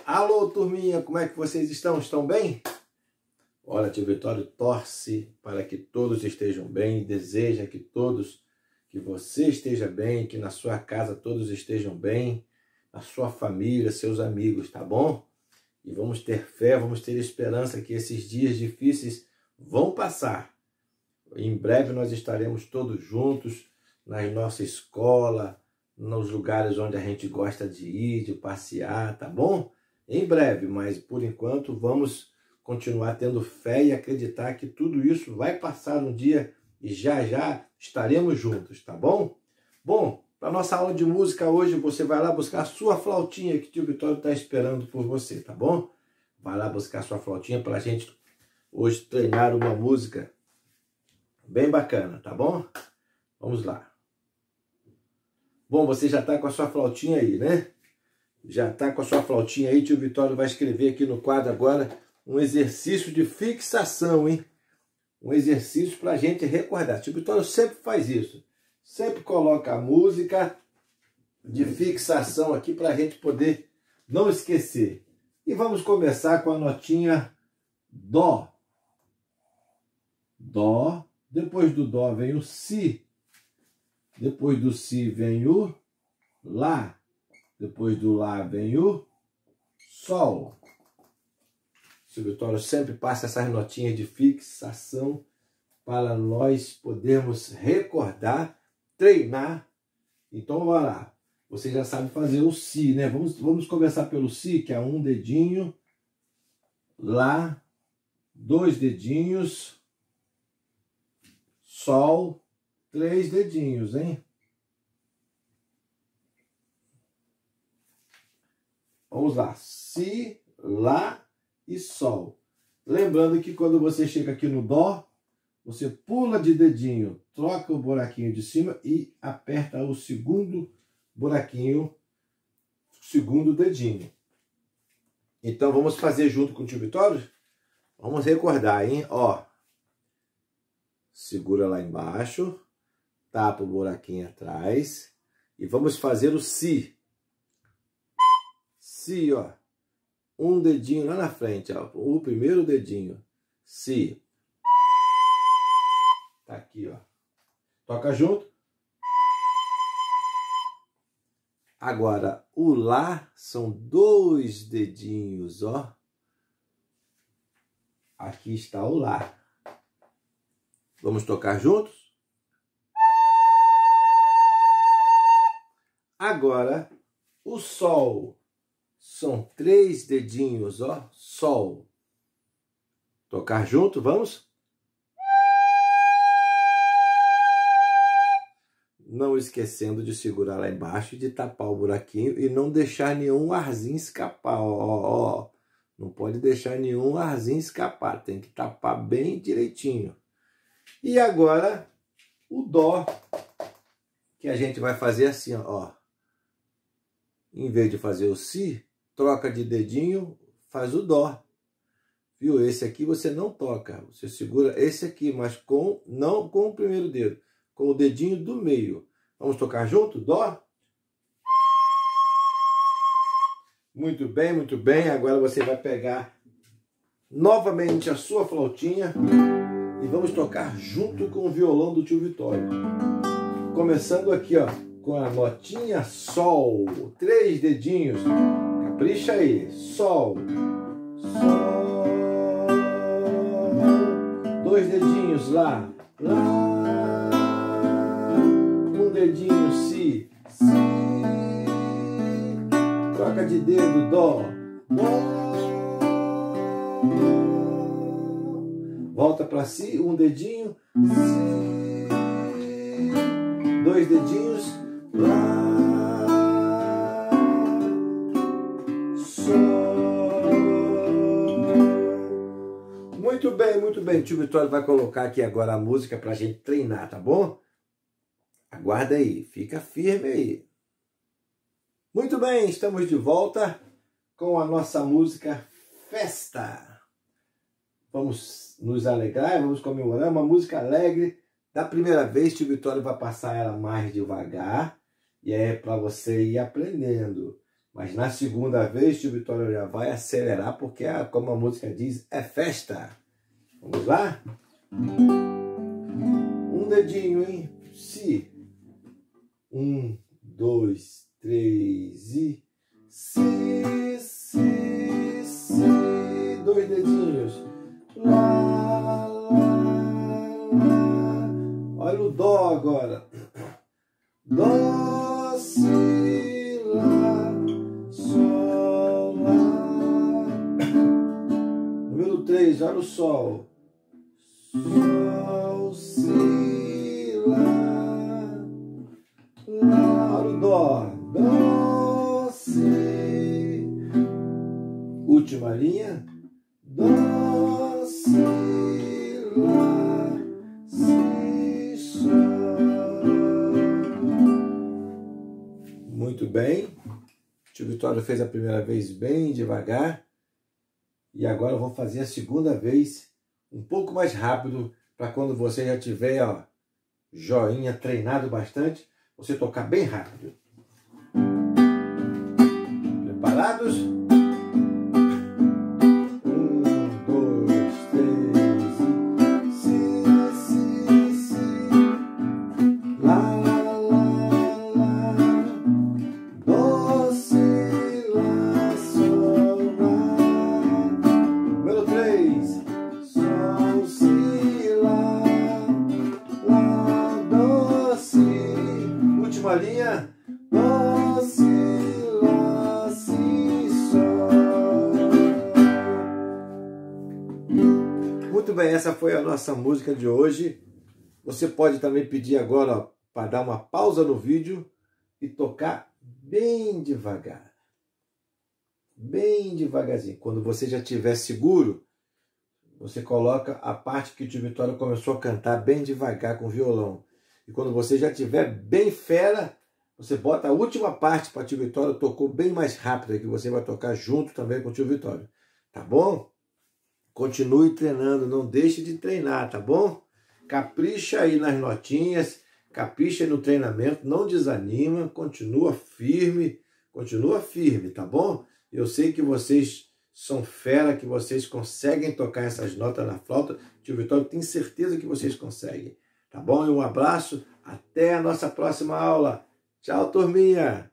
Alô, turminha, como é que vocês estão? Estão bem? Olha, tio Vitório torce para que todos estejam bem, deseja que você esteja bem, que na sua casa todos estejam bem, a sua família, seus amigos, tá bom? E vamos ter fé, vamos ter esperança que esses dias difíceis vão passar. Em breve nós estaremos todos juntos na nossa escola, nos lugares onde a gente gosta de ir, de passear, tá bom? Em breve, mas por enquanto vamos continuar tendo fé e acreditar que tudo isso vai passar um dia e já já estaremos juntos, tá bom? Bom, para nossa aula de música hoje, você vai lá buscar a sua flautinha que o tio Vitório está esperando por você, tá bom? Vai lá buscar a sua flautinha para a gente hoje treinar uma música bem bacana, tá bom? Vamos lá. Bom, você já está com a sua flautinha aí, né? Já está com a sua flautinha aí, tio Vitório vai escrever aqui no quadro agora um exercício de fixação, hein? Um exercício para a gente recordar. Tio Vitório sempre faz isso. Sempre coloca a música de fixação aqui para a gente poder não esquecer. E vamos começar com a notinha Dó. Dó. Depois do Dó vem o Si. Depois do Si vem o Lá. Depois do Lá vem o Sol. O Tio Vitório sempre passa essas notinhas de fixação para nós podermos recordar, treinar. Então, vai lá. Você já sabe fazer o Si, né? Vamos começar pelo Si, que é um dedinho. Lá, dois dedinhos. Sol, três dedinhos, hein? Vamos lá. Si, Lá e Sol. Lembrando que quando você chega aqui no Dó, você pula de dedinho, troca o buraquinho de cima e aperta o segundo buraquinho, segundo dedinho. Então vamos fazer junto com o tio Vitório? Vamos recordar, hein? Ó. Segura lá embaixo, tapa o buraquinho atrás e vamos fazer o Si. Si, ó. Um dedinho lá na frente, ó. O primeiro dedinho. Si. Tá aqui, ó. Toca junto. Agora, o Lá são dois dedinhos, ó. Aqui está o Lá. Vamos tocar juntos? Agora, o Sol. São três dedinhos, ó. Sol. Tocar junto, vamos? Não esquecendo de segurar lá embaixo e de tapar o buraquinho e não deixar nenhum arzinho escapar, ó. Não pode deixar nenhum arzinho escapar, tem que tapar bem direitinho. E agora, o Dó, que a gente vai fazer assim, ó. Em vez de fazer o Si, troca de dedinho, faz o Dó. Viu? Esse aqui você não toca. Você segura esse aqui, mas não com o primeiro dedo, com o dedinho do meio. Vamos tocar junto? Dó. Muito bem, muito bem. Agora você vai pegar novamente a sua flautinha e vamos tocar junto com o violão do tio Vitório. Começando aqui, ó, com a notinha Sol. Três dedinhos. Capricha aí. Sol. Sol. Dois dedinhos. Lá. Lá. Um dedinho. Si. Si. Troca de dedo. Dó. Dó. Volta para Si. Um dedinho. Si. Dois dedinhos. Lá. Muito bem. O tio Vitório vai colocar aqui agora a música para a gente treinar, tá bom? Aguarda aí, fica firme aí. Muito bem, estamos de volta com a nossa música Festa. Vamos nos alegrar, vamos comemorar uma música alegre. Da primeira vez, o tio Vitório vai passar ela mais devagar. E é para você ir aprendendo. Mas na segunda vez, tio Vitório já vai acelerar, porque, como a música diz, é festa. Vamos lá? Um dedinho, hein? Si. 1, 2, 3 e... Si, si, si. 2 dedinhos. Lá, lá, lá. Olha o dó agora. Dó, si, lá, sol, lá. Número 3, olha o sol. Sol, si, lá, lá. Olha o dó. Dó, si. Última linha. Dó, si, lá, si, sol. Muito bem. O tio Vitório fez a primeira vez bem devagar. E agora eu vou fazer a segunda vez um pouco mais rápido, para quando você já tiver, ó, joinha, treinado bastante, você tocar bem rápido. Preparados? 1, 2, 3 e... Si, si, si. Lá, lá, lá. Dó, si, lá, sol, lá. Número 3. Sol, si, lá, lá, dó, si. Última linha. Dó, si, lá, si, sol. Muito bem, essa foi a nossa música de hoje. Você pode também pedir agora para dar uma pausa no vídeo e tocar bem devagar. Bem devagarzinho. Quando você já estiver seguro, você coloca a parte que o tio Vitório começou a cantar bem devagar com o violão. E quando você já estiver bem fera, você bota a última parte para o tio Vitório, tocou bem mais rápido, que você vai tocar junto também com o tio Vitório. Tá bom? Continue treinando, não deixe de treinar, tá bom? Capricha aí nas notinhas, capricha aí no treinamento, não desanima, continua firme, tá bom? Eu sei que vocês são fera, que vocês conseguem tocar essas notas na flauta. Tio Vitório tem certeza que vocês conseguem, tá bom? E um abraço, até a nossa próxima aula. Tchau, turminha!